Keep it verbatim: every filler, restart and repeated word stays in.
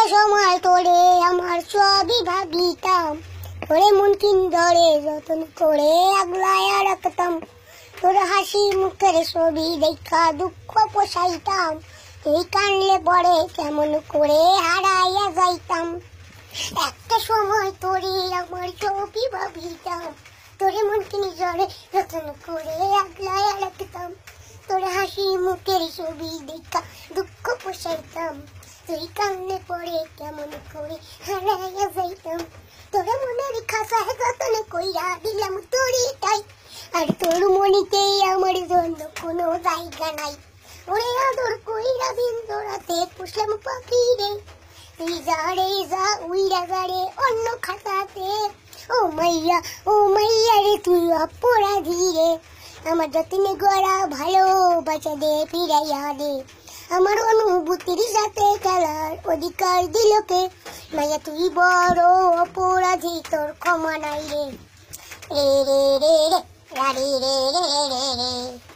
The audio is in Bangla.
সময় তোরে আমার সবই ভাবিতাম, তোরে মন কিন্দরে যতন করে আগলায়া রাখতাম। তোর হাসি মুখের ছবি দেখা দুঃখ পোষাইতাম, তুই কানলে পরে কেমন করে হারাইয়া যাইতাম। একটা সময় তোরে আমার সবই ভাবিতাম, তোরে মন কিন্দরে যতন করে আগলায়া রাখতাম। তোর হাসি মুখের ছবি দেখা দুঃখ পোষাইতাম, তুই কানলে পরে কেমন করে হারাইয়া যাইতাম। তোর মনের খাসায় যতন কইরা দিলাম তোরই তাই, আর তোর মনিতে আমার জন্য কোনো জায়গা নাই। ওরে আদর কইরা দিন তোরাতে পুষলাম পাখি রে, তুই যা রে যা উইরা যা রে অন্য খাতাতে। ও মাইয়া ও মাইয়া রে তুই অপরাধী রে, আমার যতনে গড়া ভালোবাসা দে ফিরাইয়া দে। আমার অনুভূতির সাথে খেলার অধিকার দিল কে, মাইয়া তুই বড় অপরাধী, তোর ক্ষমা নাই রে। রে রে রে রে রে রে রে রে রে।